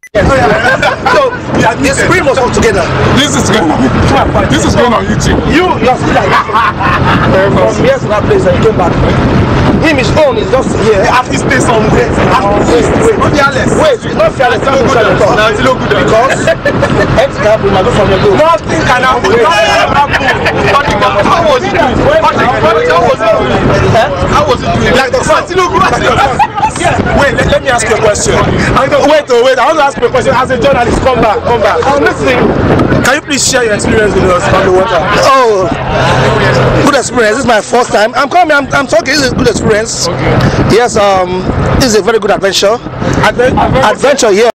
So the screen was all together. This is going on YouTube. You're still like from here to that place and you came back. Him his own is just here. At least stay somewhere. Wait, it's not fearless. Because anything can happen, I go from your door. Nothing can happen. How was it doing? How was it doing? Like the Wait, let me ask you a question. Wait, I want to ask you a question. As a journalist, come back. I'm listening. Can you please share your experience with us on the water? Oh, good experience. This is my first time. I'm coming. I'm talking. This is a good experience. Okay. Yes. This is a very good adventure. Adventure. Yeah.